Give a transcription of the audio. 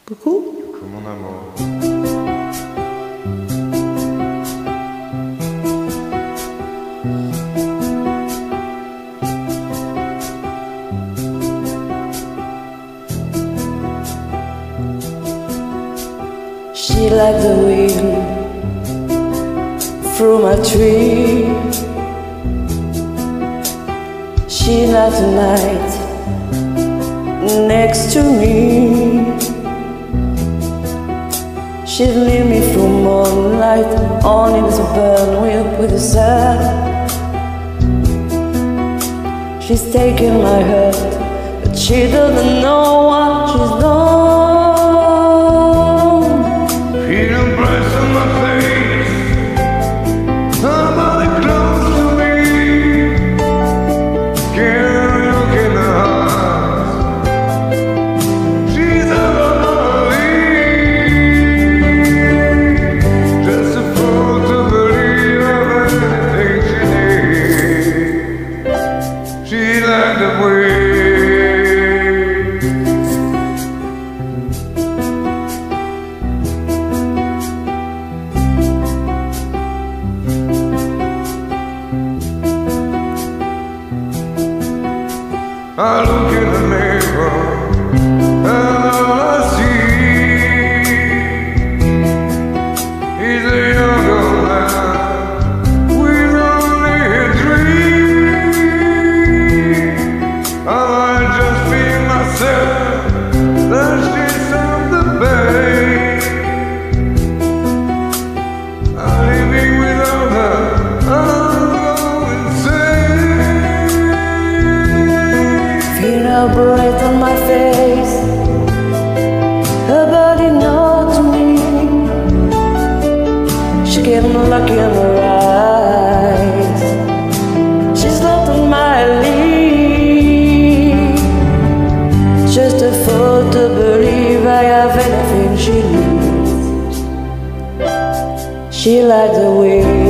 Coucou. Coucou mon amour. She like the wind through my tree. She like the night next to me. She lead me through moonlight, only to burn with the sun. She's taking my heart, but she doesn't know what she's done. I look in the mirror and all I see is a younger man with only a dream. I might just be myself, that she's on the bay. I'm living without her. Her breath on my face, her body knows me. She gave me lucky in her eyes. She's left on my lead. Just a fool to believe I have anything she needs. She like the wind